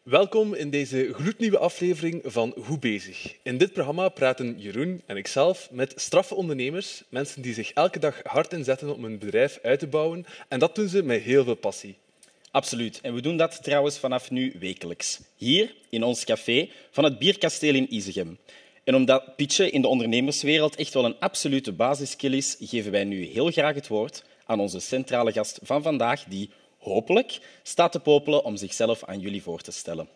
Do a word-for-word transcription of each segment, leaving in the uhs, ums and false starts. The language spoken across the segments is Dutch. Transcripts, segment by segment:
Welkom in deze gloednieuwe aflevering van Hoe Bezig. In dit programma praten Jeroen en ikzelf met straffe ondernemers, mensen die zich elke dag hard inzetten om hun bedrijf uit te bouwen. En dat doen ze met heel veel passie. Absoluut. En we doen dat trouwens vanaf nu wekelijks. Hier, in ons café van het Bierkasteel in Isegem. En omdat pitchen in de ondernemerswereld echt wel een absolute basisskill is, geven wij nu heel graag het woord aan onze centrale gast van vandaag, die hopelijk staat te popelen om zichzelf aan jullie voor te stellen.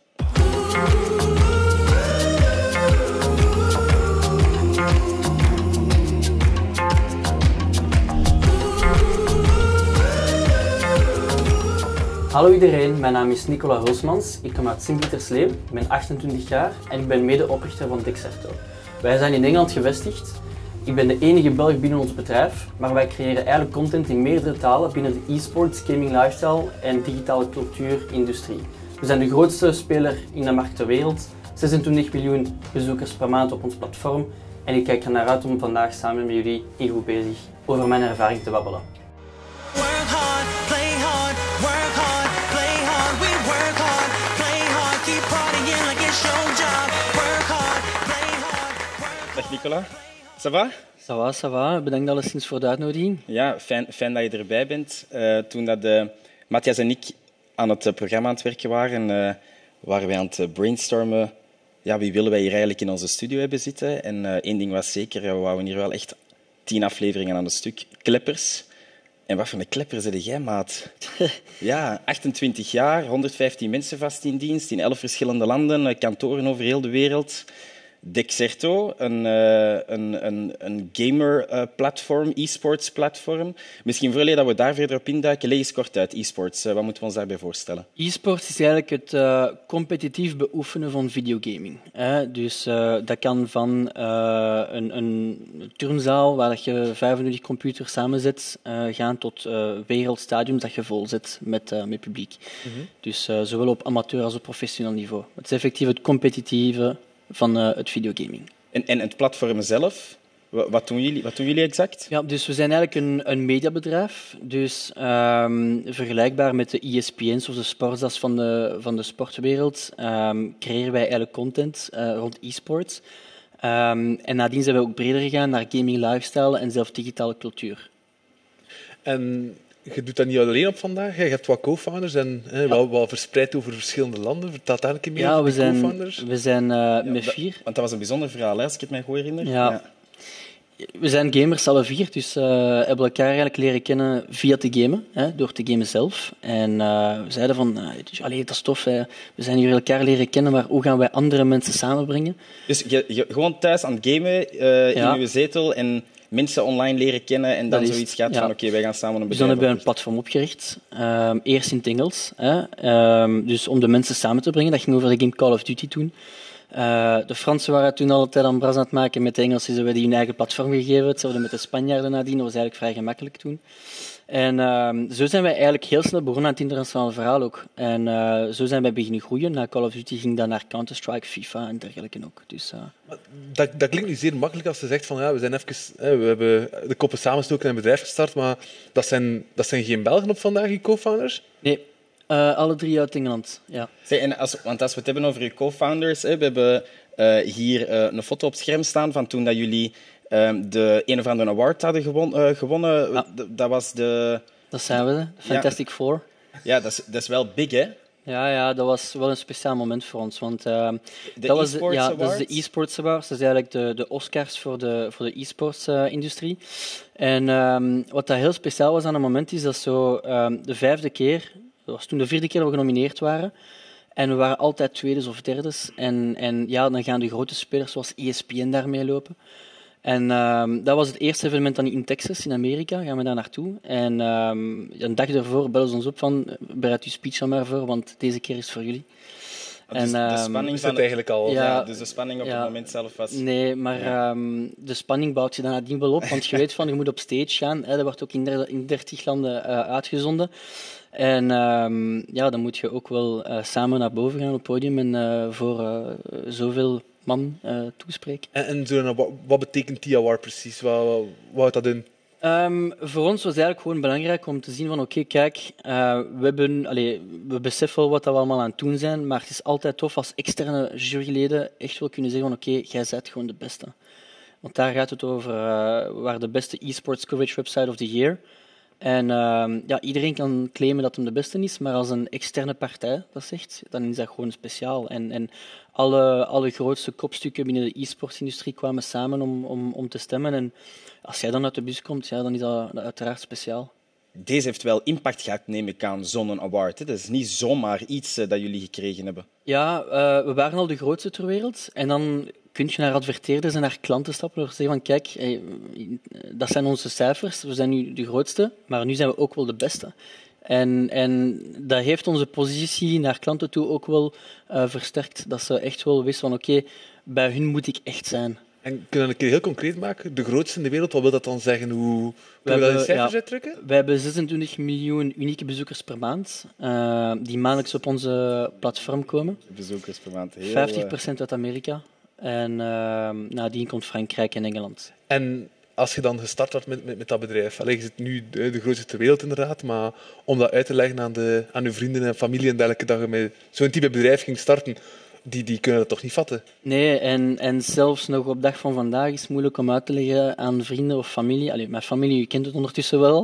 Hallo iedereen, mijn naam is Nicola Hulsmans. Ik kom uit Sint-Pietersleeuw, ik ben achtentwintig jaar en ik ben medeoprichter van Dexerto. Wij zijn in Engeland gevestigd. Ik ben de enige Belg binnen ons bedrijf, maar wij creëren eigenlijk content in meerdere talen binnen de e-sports, gaming lifestyle en digitale cultuurindustrie. We zijn de grootste speler in de markt ter wereld, zesentwintig miljoen bezoekers per maand op ons platform en ik kijk er naar uit om vandaag samen met jullie in Hoe Bezig over mijn ervaring te babbelen. Dag Nicola. Ça va? Ça va, ça va. Bedankt alleszins voor de uitnodiging. Ja, fijn, fijn dat je erbij bent. Uh, toen dat, uh, Matthias en ik aan het uh, programma aan het werken waren, uh, waren wij aan het uh, brainstormen. Ja, wie willen wij hier eigenlijk in onze studio hebben zitten? En uh, één ding was zeker, we wouden hier wel echt tien afleveringen aan een stuk. Kleppers. En wat voor een klepper zit jij, maat? Ja, achtentwintig jaar, honderdvijftien mensen vast in dienst, in elf verschillende landen, kantoren over heel de wereld. Dexerto, een, uh, een, een, een gamer-platform, uh, e-sports-platform. Misschien voordat dat we daar verder op induiken, leg eens kort uit, e-sports. Uh, wat moeten we ons daarbij voorstellen? E-sports is eigenlijk het uh, competitief beoefenen van videogaming. Hè? Dus uh, dat kan van uh, een, een turnzaal waar je vijfentwintig computers samenzet, uh, gaan tot uh, wereldstadiums dat je vol zet met, uh, met publiek. Mm-hmm. Dus uh, zowel op amateur als op professioneel niveau. Het is effectief het competitieve van uh, het videogaming. En, en het platform zelf, wat doen jullie, wat doen jullie exact? Ja, dus we zijn eigenlijk een, een mediabedrijf. Dus um, vergelijkbaar met de E S P N's of de sportsdas van de, van de sportwereld, um, creëren wij eigenlijk content uh, rond e-sports. Um, en nadien zijn we ook breder gegaan naar gaming lifestyle en zelf digitale cultuur. En je doet dat niet alleen op vandaag. Je hebt wat co-founders en hè, ja. wel, wel verspreid over verschillende landen. Vertel daar een keer meer ja, over we die zijn, co-founders. We zijn uh, ja, met dat, vier. Want dat was een bijzonder verhaal, hè, als ik het mij goed herinner. Ja. Ja. We zijn gamers, alle vier, dus uh, hebben elkaar eigenlijk leren kennen via te gamen, hè, door te gamen zelf. En uh, we zeiden van, uh, allee, dat is tof, hè. We zijn hier elkaar leren kennen, maar hoe gaan wij andere mensen samenbrengen? Dus je, je, gewoon thuis aan het gamen, uh, ja. in je zetel en mensen online leren kennen en dan is, zoiets gaat ja. van oké, okay, wij gaan samen een bedrijf. Dus dan hebben we een platform opgericht, um, eerst in het Engels, hè, um, dus om de mensen samen te brengen. Dat ging over de game Call of Duty toen. Uh, de Fransen waren toen al tijd aan bras aan het maken, met de Engelsen hebben die hun eigen platform gegeven. Hetzelfde met de Spanjaarden nadien, dat was eigenlijk vrij gemakkelijk toen. En uh, zo zijn wij eigenlijk heel snel begonnen aan het internationale verhaal ook. En uh, zo zijn wij beginnen groeien. Na Call of Duty ging dat naar Counter-Strike, FIFA en dergelijke ook. Dus, uh... dat, dat klinkt nu zeer makkelijk als je zegt van ja, we zijn even, hè, we hebben de koppen samengestoken en een bedrijf gestart, maar dat zijn, dat zijn geen Belgen op vandaag, die co-founders? Nee. Uh, alle drie uit Engeland, ja. Zeg, en als, want als we het hebben over je co-founders, hè, we hebben uh, hier uh, een foto op het scherm staan van toen dat jullie uh, de een of andere award hadden gewon, uh, gewonnen. Ja. D- dat was de... Dat zijn we, de Fantastic ja. Four. Ja, dat is, dat is wel big, hè? Ja, ja, dat was wel een speciaal moment voor ons. Want, uh, dat, was de, ja, dat is de e-sports awards. Dat is eigenlijk de, de Oscars voor de, voor de e-sports-industrie. Uh, en um, wat dat heel speciaal was aan het moment, is dat zo um, de vijfde keer... Dat was toen de vierde keer dat we genomineerd waren. En we waren altijd tweedes of derdes. En, en ja, dan gaan de grote spelers zoals E S P N daarmee lopen. En um, dat was het eerste evenement dan in Texas, in Amerika. Gaan we daar naartoe. En um, een dag daarvoor bellen ze ons op van... Bereid uw speech al maar voor, want deze keer is het voor jullie. Dus en, de spanning is het eigenlijk al. Ja, ja, dus de spanning op ja, het moment zelf was... Nee, maar ja. um, de spanning bouwt je dan nadien wel op. Want je weet van, je moet op stage gaan. Hè, dat wordt ook in dertig landen uh, uitgezonden. En um, ja, dan moet je ook wel uh, samen naar boven gaan op het podium en uh, voor uh, zoveel man uh, toespreken. En, en zo, wat, wat betekent die award precies? Wat, wat, wat houdt dat in? Um, voor ons was het eigenlijk gewoon belangrijk om te zien van oké, okay, kijk, uh, we, hebben, allee, we beseffen wel wat we allemaal aan het doen zijn, maar het is altijd tof als externe juryleden echt wel kunnen zeggen van oké, okay, jij bent gewoon de beste. Want daar gaat het over, uh, waar de beste e-sports coverage website of the year. En uh, ja, iedereen kan claimen dat hem de beste is, maar als een externe partij dat zegt, dan is dat gewoon speciaal. En, en alle, alle grootste kopstukken binnen de e-sportsindustrie kwamen samen om, om, om te stemmen. En als jij dan uit de bus komt, ja, dan is dat, dat uiteraard speciaal. Deze heeft wel impact gehad, neem ik aan, zo'n award. Hè? Dat is niet zomaar iets uh, dat jullie gekregen hebben. Ja, uh, we waren al de grootste ter wereld. En dan kun je naar adverteerders en naar klanten stappen door te zeggen van kijk, hey, dat zijn onze cijfers, we zijn nu de grootste, maar nu zijn we ook wel de beste. En, en dat heeft onze positie naar klanten toe ook wel uh, versterkt. Dat ze echt wel wisten van oké, okay, bij hun moet ik echt zijn. En kun je dat een keer heel concreet maken? De grootste in de wereld, wat wil dat dan zeggen? Hoe kunnen we dat in cijfers ja, uitdrukken? Wij hebben zesentwintig miljoen unieke bezoekers per maand, uh, die maandelijks op onze platform komen. Bezoekers per maand. Heel, vijftig procent uit Amerika. En uh, nadien komt Frankrijk en Engeland. En als je dan gestart wordt met, met, met dat bedrijf, allee, je zit nu de, de grootste ter wereld inderdaad, maar om dat uit te leggen aan, de, aan uw vrienden en familie en dergelijke, dat je met zo'n type bedrijf ging starten, die, die kunnen dat toch niet vatten? Nee, en, en zelfs nog op dag van vandaag is het moeilijk om uit te leggen aan vrienden of familie. Allee, mijn familie, u kent het ondertussen wel.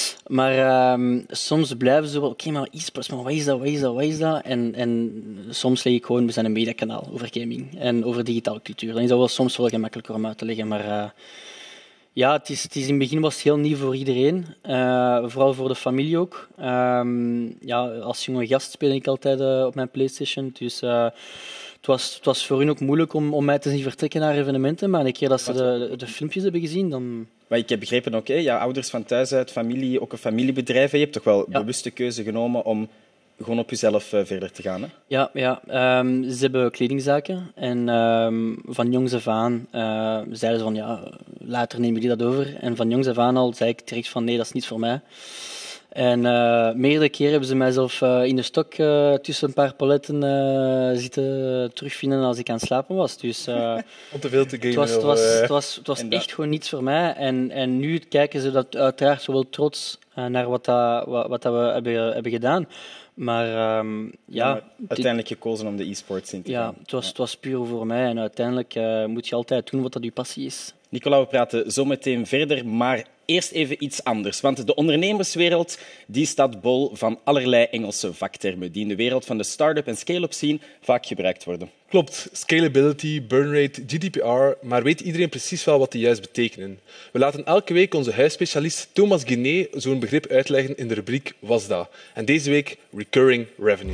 Maar um, soms blijven ze wel, oké, okay, maar e-sports, maar wat is dat, wat is dat, wat is dat? En, en soms leg ik gewoon, we zijn een mediakanaal over gaming en over digitale cultuur. Dan is dat wel soms wel gemakkelijker om uit te leggen, maar... Uh, Ja, het is, het is in het begin was het heel nieuw voor iedereen, uh, vooral voor de familie ook. Um, ja, als jonge gast speel ik altijd uh, op mijn PlayStation, dus uh, het, was, het was voor hun ook moeilijk om, om mij te zien vertrekken naar evenementen, maar een keer dat ze de, de, de filmpjes hebben gezien, dan... Maar ik heb begrepen ook, ja, ouders van thuis uit, familie, ook een familiebedrijf, je hebt toch wel ja. bewuste keuze genomen om gewoon op jezelf uh, verder te gaan, hè? Ja, ja. Um, ze hebben kledingzaken en um, van jongs af aan uh, zeiden ze van ja, later nemen jullie dat over. En van jongs af aan al zei ik direct van nee, dat is niet voor mij. En uh, meerdere keren hebben ze mij zelf uh, in de stok uh, tussen een paar paletten uh, zitten terugvinden als ik aan het slapen was. Dus, uh, Om te veel te gamen. Het was, het was, het was, het was echt gewoon niets voor mij. En, en nu kijken ze dat uiteraard zo wel trots uh, naar wat, dat, wat, wat dat we hebben, hebben gedaan. Maar um, ja... ja maar uiteindelijk gekozen om de e-sports in te ja, gaan. Het was, ja, het was puur voor mij. En uiteindelijk uh, moet je altijd doen wat dat je passie is. Nicola, we praten zo meteen verder, maar eerst even iets anders. Want de ondernemerswereld die staat bol van allerlei Engelse vaktermen die in de wereld van de start-up en scale-up scene vaak gebruikt worden. Klopt. Scalability, burnrate, G D P R, maar weet iedereen precies wel wat die juist betekenen? We laten elke week onze huisspecialist Thomas Guinet zo'n begrip uitleggen in de rubriek Was dat? En deze week Recurring Revenue.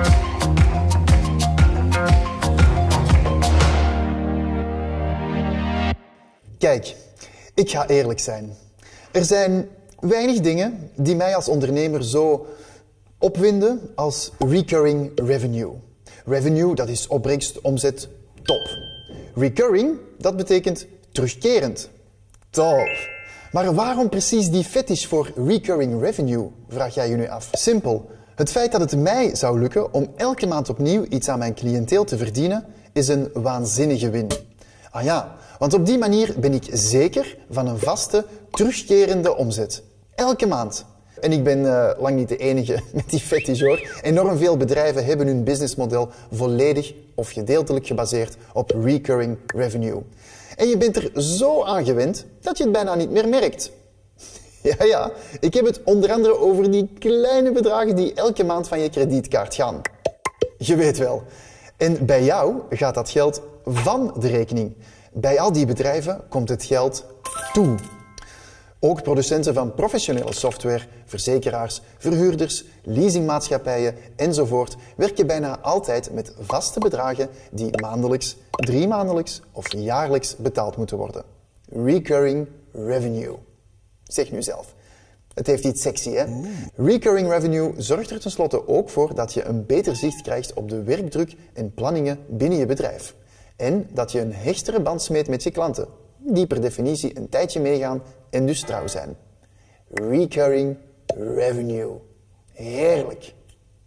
Kijk, ik ga eerlijk zijn. Er zijn weinig dingen die mij als ondernemer zo opwinden als recurring revenue. Revenue, dat is opbrengst, omzet, top. Recurring, dat betekent terugkerend. Top. Maar waarom precies die fetish voor recurring revenue, vraag jij je nu af. Simpel. Het feit dat het mij zou lukken om elke maand opnieuw iets aan mijn cliënteel te verdienen, is een waanzinnige win. Ah ja, want op die manier ben ik zeker van een vaste, terugkerende omzet. Elke maand. En ik ben uh, lang niet de enige met die fetish hoor. Enorm veel bedrijven hebben hun businessmodel volledig of gedeeltelijk gebaseerd op recurring revenue. En je bent er zo aan gewend dat je het bijna niet meer merkt. Ja, ja, ik heb het onder andere over die kleine bedragen die elke maand van je kredietkaart gaan. Je weet wel. En bij jou gaat dat geld van de rekening. Bij al die bedrijven komt het geld toe. Ook producenten van professionele software, verzekeraars, verhuurders, leasingmaatschappijen enzovoort werken bijna altijd met vaste bedragen die maandelijks, driemaandelijks of jaarlijks betaald moeten worden. Recurring revenue. Zeg nu zelf. Het heeft iets sexy, hè? Recurring revenue zorgt er tenslotte ook voor dat je een beter zicht krijgt op de werkdruk en planningen binnen je bedrijf. En dat je een hechtere band smeet met je klanten, die per definitie een tijdje meegaan en dus trouw zijn. Recurring revenue. Heerlijk.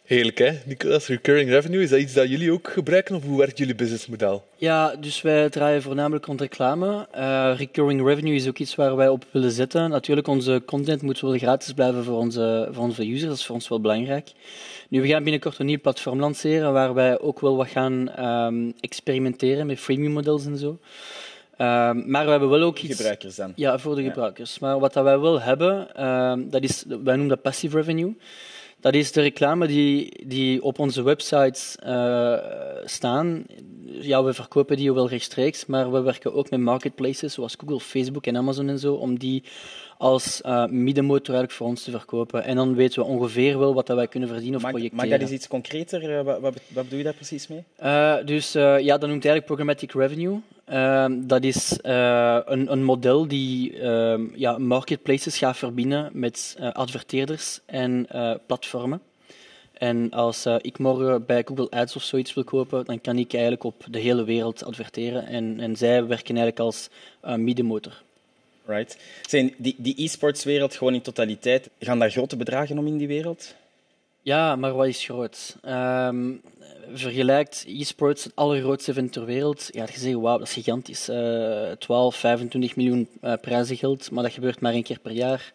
Heerlijk, hè, Nicolas? Recurring revenue, is dat iets dat jullie ook gebruiken of hoe werkt jullie businessmodel? Ja, dus wij draaien voornamelijk rond reclame. Uh, recurring revenue is ook iets waar wij op willen zetten. Natuurlijk, onze content moet wel gratis blijven voor onze, voor onze users, dat is voor ons wel belangrijk. Nu, we gaan binnenkort een nieuw platform lanceren waar wij ook wel wat gaan um, experimenteren met freemium models en zo. Uh, maar we hebben wel ook voor de iets... gebruikers dan? Ja, voor de ja. gebruikers. Maar wat dat wij wel hebben, uh, dat is, wij noemen dat passive revenue. Dat is de reclame die, die op onze websites uh, staan. Ja, we verkopen die wel rechtstreeks, maar we werken ook met marketplaces zoals Google, Facebook en Amazon en zo, om die als uh, middenmotor eigenlijk voor ons te verkopen. En dan weten we ongeveer wel wat dat wij kunnen verdienen of mag, projecteren. Mag dat eens iets concreter? Uh, wat, wat, wat bedoel je daar precies mee? Uh, dus uh, ja, dat noemt eigenlijk programmatic revenue. Uh, dat is uh, een, een model die uh, ja, marketplaces gaat verbinden met uh, adverteerders en uh, platformen. En als uh, ik morgen bij Google Ads of zoiets wil kopen, dan kan ik eigenlijk op de hele wereld adverteren. En, en zij werken eigenlijk als uh, middenmotor. Right. Zijn die, die e-sportswereld gewoon in totaliteit, gaan daar grote bedragen om in die wereld? Ja, maar wat is groot? Um, vergelijkt e-sports, het allergrootste event ter wereld. Ja, je zegt, wauw, dat is gigantisch. Uh, twaalf, vijfentwintig miljoen uh, prijzengeld, maar dat gebeurt maar één keer per jaar.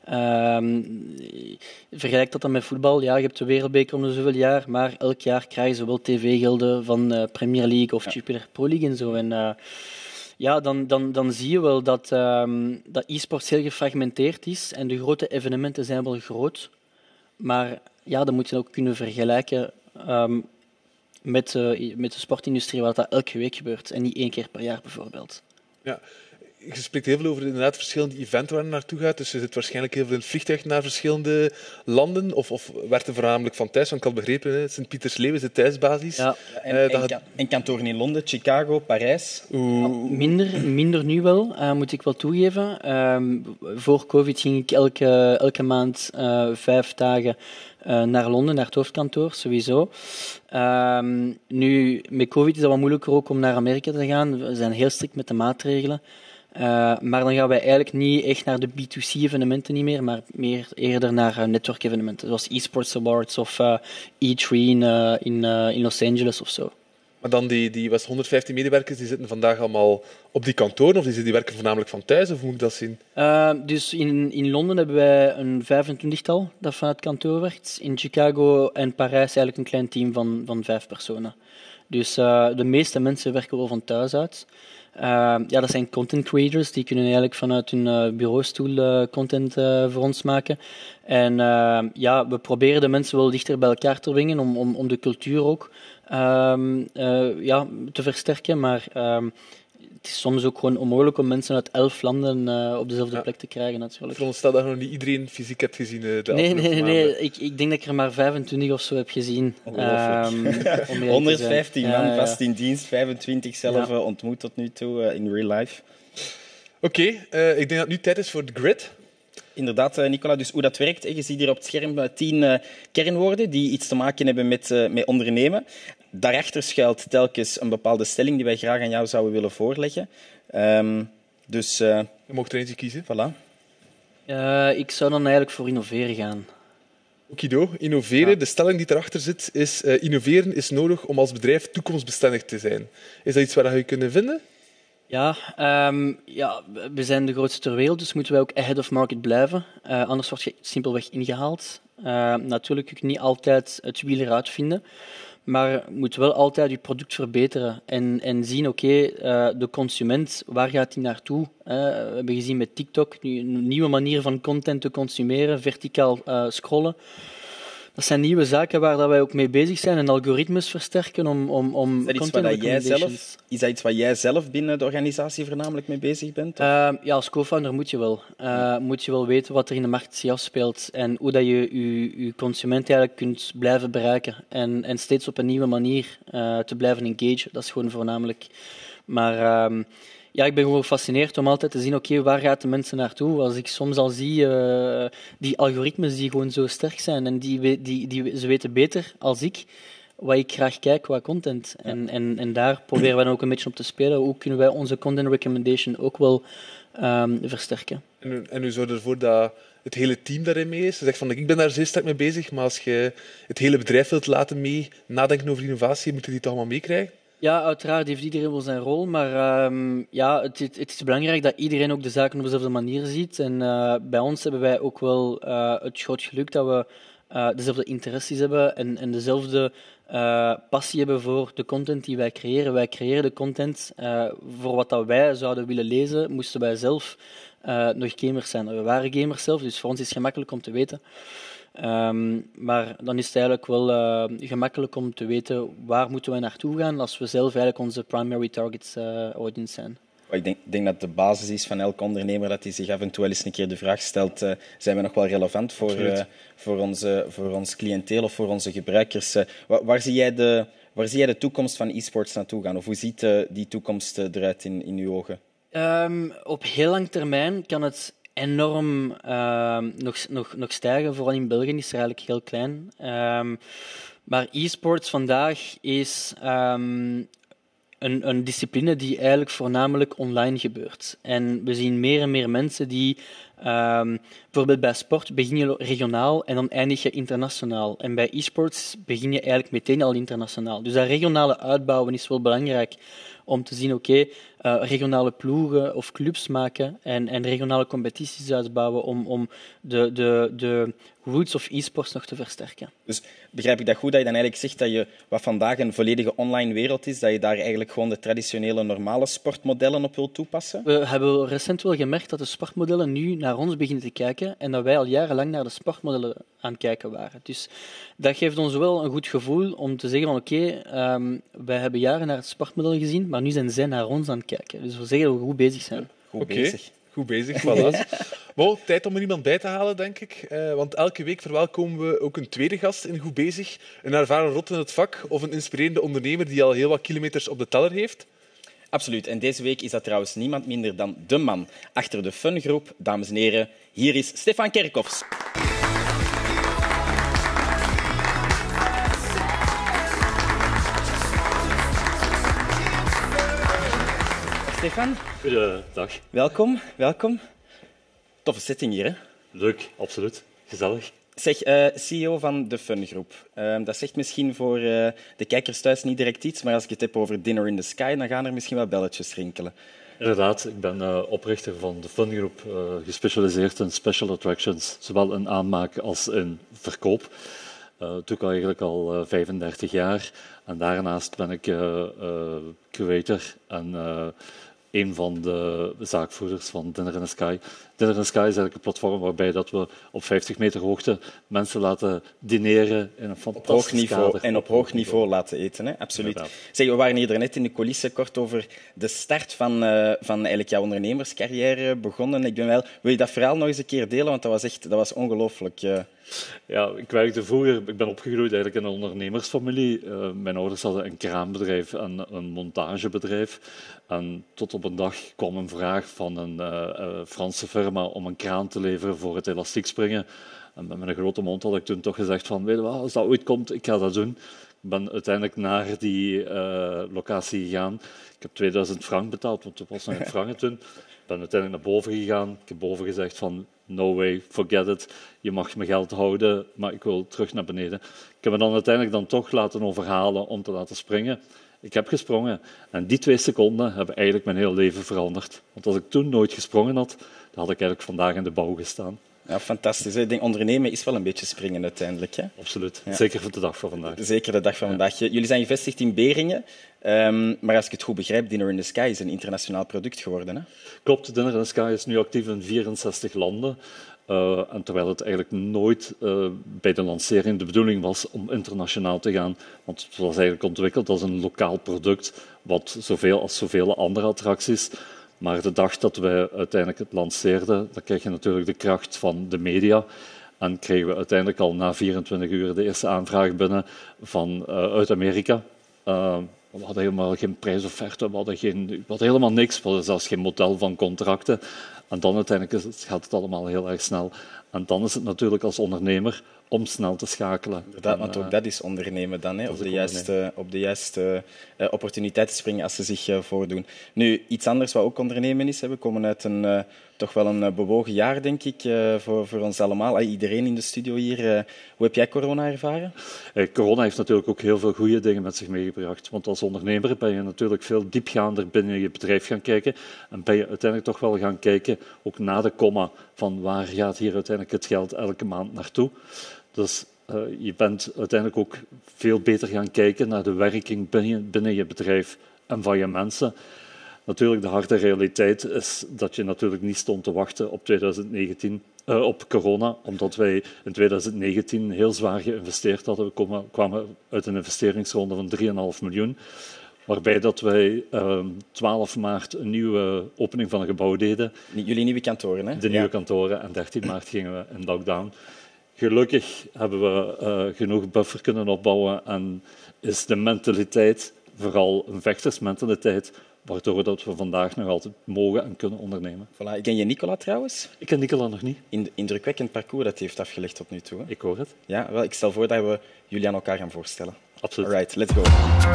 Um, vergelijk dat dan met voetbal. Ja, je hebt de wereldbeker om de zoveel jaar, maar elk jaar krijgen ze wel tv-gelden van uh, Premier League of ja. Jupiler Pro League en zo. En, uh, ja, dan, dan, dan zie je wel dat, um, dat e-sports heel gefragmenteerd is en de grote evenementen zijn wel groot, maar ja, dat moet je ook kunnen vergelijken um, met, uh, met de sportindustrie, waar dat elke week gebeurt en niet één keer per jaar bijvoorbeeld. Ja. Je spreekt heel veel over inderdaad verschillende events waar je naartoe gaat. Dus je zit waarschijnlijk heel veel in het vliegtuig naar verschillende landen. Of, of werd er voornamelijk van thuis? Want ik had begrepen, Sint-Pietersleeuw is de thuisbasis. Ja. En, uh, en, dat... en, en kantoren in Londen, Chicago, Parijs? Ja, minder, minder nu wel, uh, moet ik wel toegeven. Um, voor COVID ging ik elke, elke maand uh, vijf dagen uh, naar Londen, naar het hoofdkantoor, sowieso. Um, nu, met COVID is dat wat moeilijker ook om naar Amerika te gaan. We zijn heel strikt met de maatregelen. Uh, maar dan gaan wij eigenlijk niet echt naar de B twee C evenementen niet meer, maar meer eerder naar uh, network evenementen, zoals eSports Awards of uh, E drie in, uh, in, uh, in Los Angeles of zo. Maar dan die, die was honderdvijftien medewerkers, die zitten vandaag allemaal op die kantoren, of die, die werken voornamelijk van thuis, of hoe moet ik dat zien? Uh, dus in, in Londen hebben wij een vijfentwintigtal dat van het kantoor werkt. In Chicago en Parijs eigenlijk een klein team van, van vijf personen. Dus uh, de meeste mensen werken wel van thuis uit. Uh, ja, dat zijn content creators, die kunnen eigenlijk vanuit hun uh, bureaustoel uh, content uh, voor ons maken. En uh, ja, we proberen de mensen wel dichter bij elkaar te brengen om, om, om de cultuur ook uh, uh, ja, te versterken. Maar uh, het is soms ook gewoon onmogelijk om mensen uit elf landen uh, op dezelfde ja. plek te krijgen, natuurlijk. Veronderstel dat je nog niet iedereen fysiek hebt gezien uh, de Nee, nee, nee. nee. Ik, ik denk dat ik er maar vijfentwintig of zo heb gezien. Um, honderdvijftien man, ja, vast in dienst, vijfentwintig zelf ja. ontmoet tot nu toe uh, in real life. Oké, okay, uh, ik denk dat het nu tijd is voor de grid. Inderdaad, uh, Nicola, dus hoe dat werkt. Je ziet hier op het scherm uh, tien uh, kernwoorden die iets te maken hebben met, uh, met ondernemen. Daarachter schuilt telkens een bepaalde stelling die wij graag aan jou zouden willen voorleggen. Um, dus, uh, je mocht er eentje kiezen. Voilà. Uh, ik zou dan eigenlijk voor innoveren gaan. Okido, innoveren. Ja. De stelling die erachter zit is uh, innoveren is nodig om als bedrijf toekomstbestendig te zijn. Is dat iets waar je kunt vinden? Ja, um, ja, we zijn de grootste ter wereld, dus moeten wij ook ahead of market blijven. Uh, anders word je simpelweg ingehaald. Uh, natuurlijk kun je niet altijd het wiel eruit vinden. Maar je moet wel altijd je product verbeteren en, en zien, oké, okay, uh, de consument, waar gaat hij naartoe? Uh, we hebben gezien met TikTok, een nieuwe manier van content te consumeren, verticaal uh, scrollen. Dat zijn nieuwe zaken waar dat wij ook mee bezig zijn en algoritmes versterken om, om, om is dat content iets jij zelf, Is dat iets waar jij zelf binnen de organisatie voornamelijk mee bezig bent? Uh, ja, als co-founder moet je wel. Uh, moet je wel weten wat er in de markt zich afspeelt en hoe dat je je, je consument eigenlijk kunt blijven bereiken en, en steeds op een nieuwe manier uh, te blijven engagen. Dat is gewoon voornamelijk. Maar uh, ja, ik ben gewoon gefascineerd om altijd te zien, oké, okay, waar gaat de mensen naartoe? Als ik soms al zie uh, die algoritmes die gewoon zo sterk zijn en die, die, die, ze weten beter als ik wat ik graag kijk qua content. Ja. En, en, en daar proberen wij dan ook een beetje op te spelen. Hoe kunnen wij onze content recommendation ook wel um, versterken? En, en u zorgt ervoor dat het hele team daarin mee is? Je zegt van, ik ben daar zeer sterk mee bezig, maar als je het hele bedrijf wilt laten mee nadenken over innovatie, moet je die toch allemaal meekrijgen? Ja, uiteraard heeft iedereen wel zijn rol, maar um, ja, het, het, het is belangrijk dat iedereen ook de zaken op dezelfde manier ziet. En uh, bij ons hebben wij ook wel uh, het groot geluk dat we uh, dezelfde interesses hebben en, en dezelfde uh, passie hebben voor de content die wij creëren. Wij creëren de content uh, voor wat dat wij zouden willen lezen, moesten wij zelf uh, nog gamers zijn. We waren gamers zelf, dus voor ons is het gemakkelijk om te weten. Um, maar dan is het eigenlijk wel uh, gemakkelijk om te weten waar moeten we naartoe gaan als we zelf eigenlijk onze primary target uh, audience zijn. Ik denk, denk dat de basis is van elke ondernemer dat hij zich af en toe wel eens een keer de vraag stelt, uh, zijn we nog wel relevant voor, uh, voor, onze, voor ons cliënteel of voor onze gebruikers? Uh, waar, waar, zie jij de, waar zie jij de toekomst van e-sports naartoe gaan? Of hoe ziet uh, die toekomst uh, eruit in, in uw ogen? Um, op heel lang termijn kan het enorm uh, nog, nog, nog stijgen. Vooral in België is het eigenlijk heel klein. Um, maar e-sports vandaag is um, een, een discipline die eigenlijk voornamelijk online gebeurt. En we zien meer en meer mensen die... Um, bijvoorbeeld bij sport begin je regionaal en dan eindig je internationaal. En bij e-sports begin je eigenlijk meteen al internationaal. Dus dat regionale uitbouwen is wel belangrijk om te zien, oké, okay, uh, regionale ploegen of clubs maken en, en regionale competities uitbouwen om, om de, de, de roots of e-sports nog te versterken. Dus begrijp ik dat goed, dat je dan eigenlijk zegt dat je wat vandaag een volledige online wereld is, dat je daar eigenlijk gewoon de traditionele normale sportmodellen op wilt toepassen? We hebben recent wel gemerkt dat de sportmodellen nu naar ons beginnen te kijken en dat wij al jarenlang naar de sportmodellen aan het kijken waren. Dus dat geeft ons wel een goed gevoel om te zeggen van oké, okay, um, wij hebben jaren naar het sportmodel gezien, maar nu zijn zij naar ons aan het kijken. Dus we zeggen dat we goed bezig zijn. Goed okay. bezig. Goed bezig, voilà. Wow, tijd om er iemand bij te halen, denk ik. Uh, want elke week verwelkomen we ook een tweede gast in Goed Bezig. Een ervaren rot in het vak of een inspirerende ondernemer die al heel wat kilometers op de teller heeft. Absoluut. En deze week is dat trouwens niemand minder dan de man achter de Fungroep. Dames en heren, hier is Stefan Kerkhoffs. Stefan. Goedendag. Welkom, welkom. Toffe setting hier, hè? Leuk, absoluut. Gezellig. Zeg, uh, C E O van de Fungroep. Uh, dat zegt misschien voor uh, de kijkers thuis niet direct iets, maar als ik het heb over Dinner in the Sky, dan gaan er misschien wel belletjes rinkelen. Inderdaad, ik ben uh, oprichter van de Fungroep, uh, gespecialiseerd in special attractions, zowel in aanmaak als in verkoop. Uh, dat doe ik eigenlijk al uh, vijfendertig jaar. En daarnaast ben ik uh, uh, curator en uh, een van de zaakvoerders van Dinner in the Sky. Dinner in the Sky is eigenlijk een platform waarbij dat we op vijftig meter hoogte mensen laten dineren in een fantastisch op hoog niveau kader. En op hoog niveau laten eten, hè? Absoluut. Zeg, we waren hier net in de coulissen kort over de start van, uh, van eigenlijk jouw ondernemerscarrière begonnen. Ik ben wel... Wil je dat verhaal nog eens een keer delen? Want dat was echt, dat was ongelooflijk. Uh... Ja, ik werkte vroeger, ik ben opgegroeid eigenlijk in een ondernemersfamilie. Uh, mijn ouders hadden een kraambedrijf en een montagebedrijf. En tot op een dag kwam een vraag van een uh, uh, Franse firma om een kraan te leveren voor het elastiekspringen. En met een grote mond had ik toen toch gezegd van, weet je wat, als dat ooit komt, ik ga dat doen. Ik ben uiteindelijk naar die uh, locatie gegaan. Ik heb tweeduizend frank betaald, want het was nog in franken toen. Ik ben uiteindelijk naar boven gegaan. Ik heb boven gezegd van, no way, forget it. Je mag mijn geld houden, maar ik wil terug naar beneden. Ik heb me dan uiteindelijk dan toch laten overhalen om te laten springen. Ik heb gesprongen. En die twee seconden hebben eigenlijk mijn hele leven veranderd. Want als ik toen nooit gesprongen had, dan had ik eigenlijk vandaag in de bouw gestaan. Ja, fantastisch. Ik denk, ondernemen is wel een beetje springen uiteindelijk. Hè? Absoluut. Ja. Zeker voor de dag van vandaag. Zeker de dag van vandaag. Jullie zijn gevestigd in Beringen. Um, maar als ik het goed begrijp, Dinner in the Sky is een internationaal product geworden. Hè? Klopt, Dinner in the Sky is nu actief in vierenzestig landen. Uh, en terwijl het eigenlijk nooit uh, bij de lancering de bedoeling was om internationaal te gaan. Want het was eigenlijk ontwikkeld als een lokaal product, wat zoveel als zoveel andere attracties. Maar de dag dat wij uiteindelijk het lanceerden, dan krijg je natuurlijk de kracht van de media. En kregen we uiteindelijk al na vierentwintig uur de eerste aanvraag binnen van, uh, uit Amerika. Uh, we hadden helemaal geen prijsofferte, we hadden, geen, we hadden helemaal niks. We hadden zelfs geen model van contracten. En dan uiteindelijk is het, gaat het allemaal heel erg snel. En dan is het natuurlijk als ondernemer om snel te schakelen. Inderdaad, want ook dat is ondernemen dan, hè, op, de juiste, op de juiste uh, opportuniteit te springen als ze zich uh, voordoen. Nu, iets anders wat ook ondernemen is, hè, we komen uit een, uh, toch wel een uh, bewogen jaar, denk ik, uh, voor, voor ons allemaal. Uh, iedereen in de studio hier. Uh, hoe heb jij corona ervaren? Hey, corona heeft natuurlijk ook heel veel goede dingen met zich meegebracht. Want als ondernemer ben je natuurlijk veel diepgaander binnen je bedrijf gaan kijken. En ben je uiteindelijk toch wel gaan kijken, ook na de komma, van waar gaat hier uiteindelijk het geld elke maand naartoe. Dus uh, je bent uiteindelijk ook veel beter gaan kijken naar de werking binnen, binnen je bedrijf en van je mensen. Natuurlijk, de harde realiteit is dat je natuurlijk niet stond te wachten op twintig negentien, uh, op corona, omdat wij in twintig negentien heel zwaar geïnvesteerd hadden. We komen, kwamen uit een investeringsronde van drie komma vijf miljoen, waarbij dat wij uh, twaalf maart een nieuwe opening van een gebouw deden. Jullie nieuwe kantoren, hè? De nieuwe ja. kantoren. En dertien maart gingen we in lockdown. Gelukkig hebben we uh, genoeg buffer kunnen opbouwen en is de mentaliteit, vooral een vechtersmentaliteit, waardoor dat we vandaag nog altijd mogen en kunnen ondernemen. Voilà. Ken je Nicola trouwens? Ik ken Nicola nog niet. In, indrukwekkend parcours dat hij heeft afgelegd tot nu toe. Hè? Ik hoor het. Ja, wel, ik stel voor dat we jullie aan elkaar gaan voorstellen. Absoluut. Alright, let's go.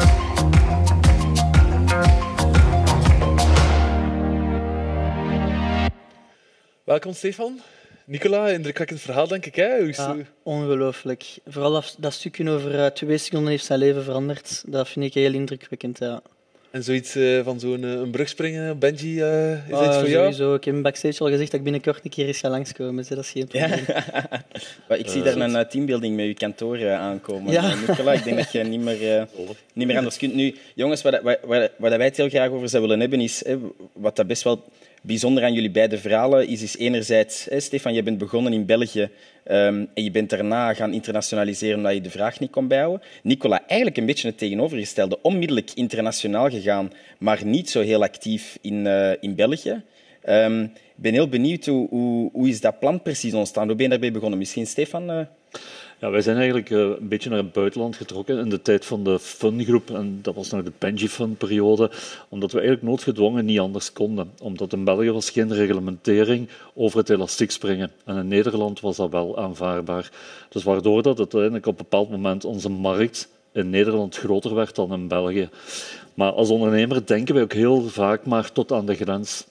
Welkom Stefan. Nicola, indrukwekkend verhaal, denk ik. Hè? Ja, ongelooflijk. Vooral dat, dat stukje over uh, twee seconden heeft zijn leven veranderd. Dat vind ik heel indrukwekkend. Ja. En zoiets uh, van zo'n uh, een brug springen, Benji, uh, is dat uh, iets voor sowieso. jou? Ik heb backstage al gezegd dat ik binnenkort een keer eens ga langskomen. Dus dat is geen probleem. Ja. Maar ik zie uh, daar een uh, teambuilding met je kantoor uh, aankomen. Ja. Uh, Nicola, ik denk dat je niet meer, uh, niet meer anders kunt. Nu, jongens, waar, waar, waar, waar wij het heel graag over zouden willen hebben, is hè, wat dat best wel bijzonder aan jullie beide verhalen is, is enerzijds, hè, Stefan, je bent begonnen in België um, en je bent daarna gaan internationaliseren omdat je de vraag niet kon bijhouden. Nicola, eigenlijk een beetje het tegenovergestelde. Onmiddellijk internationaal gegaan, maar niet zo heel actief in, uh, in België. Um, ik ben heel benieuwd, hoe, hoe, hoe is dat plan precies ontstaan? Hoe ben je daarbij begonnen? Misschien Stefan? Uh... Ja, wij zijn eigenlijk uh, een beetje naar het buitenland getrokken in de tijd van de Fungroep. En dat was nog de Benji Fun-periode. Omdat we eigenlijk noodgedwongen niet anders konden. Omdat in België was geen reglementering over het elastiek springen. En in Nederland was dat wel aanvaardbaar. Dus waardoor dat uiteindelijk op een bepaald moment onze markt in Nederland groter werd dan in België. Maar als ondernemer denken wij ook heel vaak maar tot aan de grens.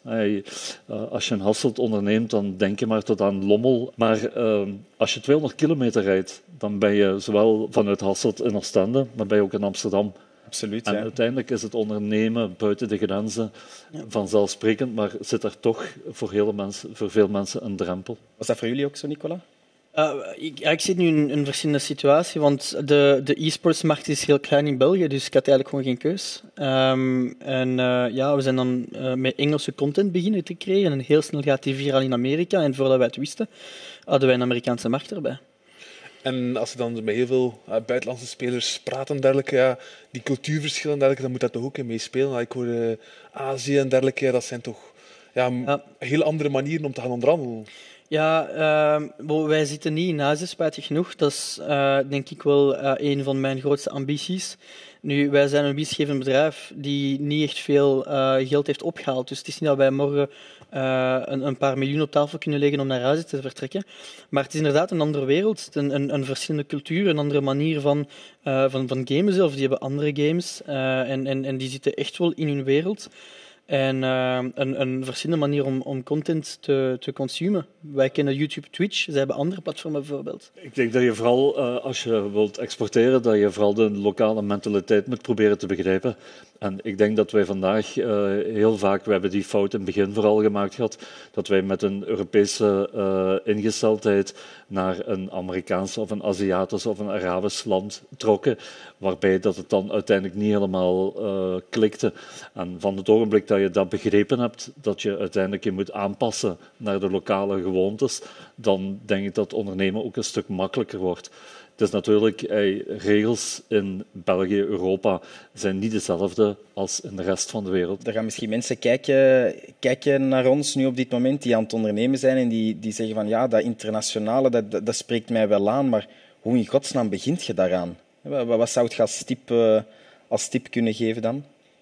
Als je een Hasselt onderneemt, dan denk je maar tot aan Lommel. Maar als je tweehonderd kilometer rijdt, dan ben je zowel vanuit Hasselt in Oostende, maar ben je ook in Amsterdam. Absoluut, en ja. uiteindelijk is het ondernemen buiten de grenzen vanzelfsprekend, maar zit er toch voor, hele mensen, voor veel mensen een drempel. Was dat voor jullie ook zo, Nicola? Uh, ik, ja, ik zit nu in een verschillende situatie, want de, de e-sportsmarkt is heel klein in België, dus ik had eigenlijk gewoon geen keus. Um, en uh, ja, we zijn dan uh, met Engelse content beginnen te creëren en heel snel gaat die viraal in Amerika. En voordat wij het wisten, hadden wij een Amerikaanse markt erbij. En als je dan met heel veel uh, buitenlandse spelers praat en dergelijke, ja, die cultuurverschillen en dergelijke, dan moet dat toch ook in meespelen. Ik hoor uh, Azië en dergelijke, dat zijn toch ja, ja. heel andere manieren om te gaan onderhandelen. Ja, uh, wij zitten niet in Azië, spijtig genoeg. Dat is uh, denk ik wel uh, een van mijn grootste ambities. Nu, wij zijn een winstgevend bedrijf die niet echt veel uh, geld heeft opgehaald. Dus het is niet dat wij morgen uh, een, een paar miljoen op tafel kunnen leggen om naar Azië te vertrekken. Maar het is inderdaad een andere wereld, een, een, een verschillende cultuur, een andere manier van, uh, van, van gamen zelf. Die hebben andere games uh, en, en, en die zitten echt wel in hun wereld. En uh, een, een verschillende manier om, om content te, te consumen. Wij kennen YouTube, Twitch. Zij hebben andere platformen bijvoorbeeld. Ik denk dat je vooral, uh, als je wilt exporteren, dat je vooral de lokale mentaliteit moet proberen te begrijpen. En ik denk dat wij vandaag uh, heel vaak, we hebben die fout in het begin vooral gemaakt gehad, dat wij met een Europese uh, ingesteldheid naar een Amerikaans of een Aziatisch of een Arabisch land trokken, waarbij dat het dan uiteindelijk niet helemaal uh, klikte. En van het ogenblik dat je dat begrepen hebt, dat je uiteindelijk je moet aanpassen naar de lokale gewoontes, dan denk ik dat ondernemen ook een stuk makkelijker wordt. Het is natuurlijk, eh, regels in België, Europa, zijn niet dezelfde als in de rest van de wereld. Er gaan misschien mensen kijken, kijken naar ons nu op dit moment, die aan het ondernemen zijn en die, die zeggen van ja, dat internationale, dat, dat, dat spreekt mij wel aan, maar hoe in godsnaam begint je daaraan? Wat, wat zou je als tip, uh, als tip kunnen geven dan?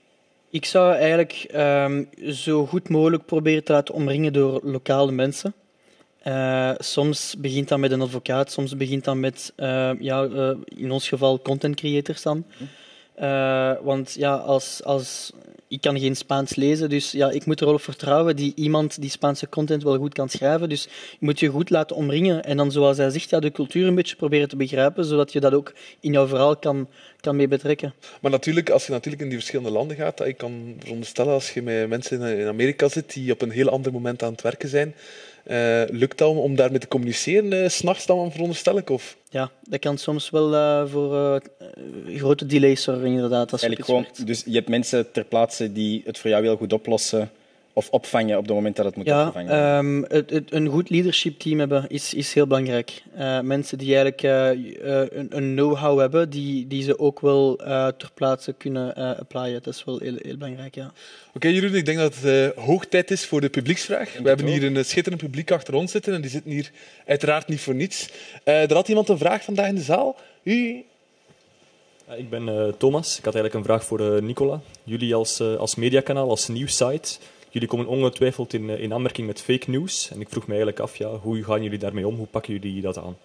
Ik zou eigenlijk um, zo goed mogelijk proberen te laten omringen door lokale mensen. Uh, soms begint dat met een advocaat, soms begint dat met, uh, ja, uh, in ons geval, content creators dan. Uh, want ja, als, als, ik kan geen Spaans lezen, dus ja, ik moet er wel op vertrouwen die iemand die Spaanse content wel goed kan schrijven. Dus je moet je goed laten omringen en dan, zoals hij zegt, ja, de cultuur een beetje proberen te begrijpen, zodat je dat ook in jouw verhaal kan, kan mee betrekken. Maar natuurlijk, als je natuurlijk in die verschillende landen gaat, dat je kan veronderstellen, als je met mensen in Amerika zit die op een heel ander moment aan het werken zijn, Uh, lukt dat om, om daarmee te communiceren, uh, 's nachts dan, veronderstel ik? Of? Ja, dat kan soms wel uh, voor uh, grote delays zorgen, inderdaad. Als Eigenlijk gewoon, dus je hebt mensen ter plaatse die het voor jou heel goed oplossen of opvangen op het moment dat het moet ja, opgevangen worden. Um, het, het, een goed leadership team hebben is, is heel belangrijk. Uh, mensen die eigenlijk uh, uh, een, een know-how hebben, die, die ze ook wel uh, ter plaatse kunnen uh, applyen. Dat is wel heel, heel belangrijk, ja. Oké, okay, Jeroen, ik denk dat het uh, hoog tijd is voor de publieksvraag. We hebben hier een schitterend publiek achter ons zitten en die zitten hier uiteraard niet voor niets. Uh, er had iemand een vraag vandaag in de zaal. U? Ik ben uh, Thomas. Ik had eigenlijk een vraag voor uh, Nicola. Jullie als, uh, als mediakanaal, als nieuwssite, jullie komen ongetwijfeld in, in aanmerking met fake news. En ik vroeg me eigenlijk af, ja, hoe gaan jullie daarmee om? Hoe pakken jullie dat aan?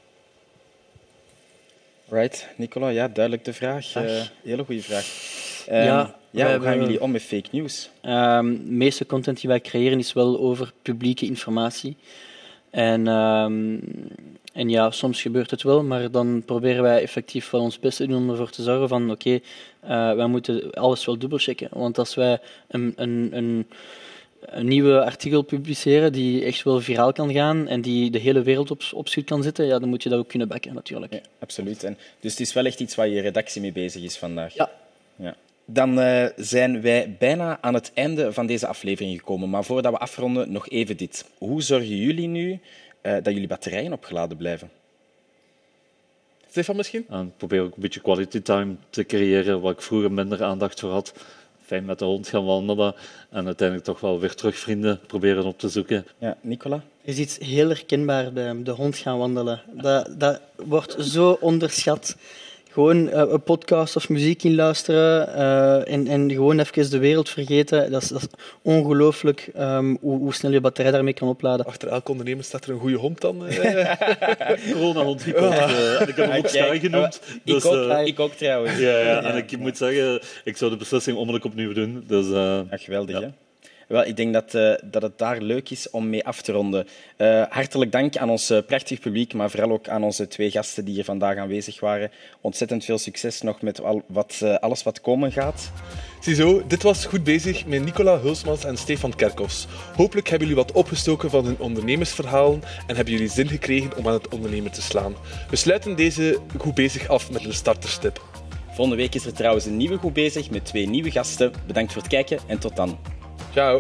Right, Nicola, ja, duidelijk de vraag. Uh, hele goede vraag. Um, ja, ja, hoe gaan jullie om met fake news? Um, de meeste content die wij creëren is wel over publieke informatie. En, um, en ja, soms gebeurt het wel, maar dan proberen wij effectief wel ons best te doen om ervoor te zorgen van oké, okay, uh, wij moeten alles wel dubbelchecken. Want als wij een, een, een, een nieuwe artikel publiceren die echt wel viraal kan gaan en die de hele wereld op, op schut kan zetten, ja, dan moet je dat ook kunnen backen natuurlijk. Ja, absoluut. En dus het is wel echt iets waar je redactie mee bezig is vandaag. Ja. Ja. Dan uh, zijn wij bijna aan het einde van deze aflevering gekomen. Maar voordat we afronden, nog even dit. Hoe zorgen jullie nu uh, dat jullie batterijen opgeladen blijven? Stefan misschien? En probeer ook een beetje quality time te creëren, waar ik vroeger minder aandacht voor had. Fijn met de hond gaan wandelen en uiteindelijk toch wel weer terug vrienden proberen op te zoeken. Ja, Nicola? Er is iets heel herkenbaar bij hem, de hond gaan wandelen. Dat, dat wordt zo onderschat. Gewoon uh, een podcast of muziek inluisteren uh, en, en gewoon even de wereld vergeten. Dat is, dat is ongelooflijk um, hoe, hoe snel je batterij daarmee kan opladen. Achter elke ondernemer staat er een goede hond dan. Uh. Corona-hond gekocht. Uh, ik heb hem ook Sky genoemd. Dus, ik, ook, uh, ik ook trouwens. Ja, ja, en ik moet zeggen, ik zou de beslissing onmiddellijk opnieuw doen. Dus, uh, ja, geweldig, ja. Hè? Wel, ik denk dat, uh, dat het daar leuk is om mee af te ronden. Uh, hartelijk dank aan ons uh, prachtig publiek, maar vooral ook aan onze twee gasten die hier vandaag aanwezig waren. Ontzettend veel succes nog met al, wat, uh, alles wat komen gaat. Ziezo, dit was Goed Bezig met Nicola Hulsmans en Stefan Kerkhoffs. Hopelijk hebben jullie wat opgestoken van hun ondernemersverhalen en hebben jullie zin gekregen om aan het ondernemer te slaan. We sluiten deze Goed Bezig af met een starterstip. Volgende week is er trouwens een nieuwe Goed Bezig met twee nieuwe gasten. Bedankt voor het kijken en tot dan. Ciao.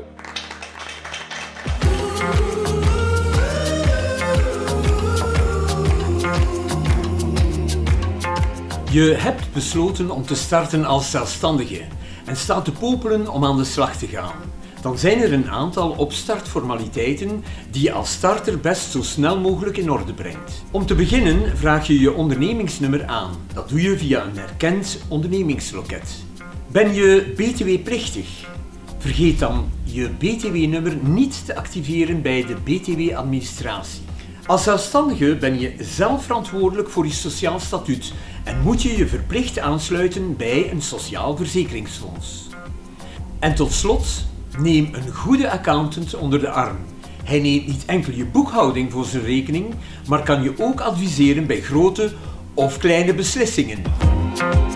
Je hebt besloten om te starten als zelfstandige en staat te popelen om aan de slag te gaan. Dan zijn er een aantal opstartformaliteiten die je als starter best zo snel mogelijk in orde brengt. Om te beginnen vraag je je ondernemingsnummer aan. Dat doe je via een erkend ondernemingsloket. Ben je B T W-plichtig? Vergeet dan je B T W-nummer niet te activeren bij de B T W-administratie. Als zelfstandige ben je zelf verantwoordelijk voor je sociaal statuut en moet je je verplicht aansluiten bij een sociaal verzekeringsfonds. En tot slot, neem een goede accountant onder de arm. Hij neemt niet enkel je boekhouding voor zijn rekening, maar kan je ook adviseren bij grote of kleine beslissingen.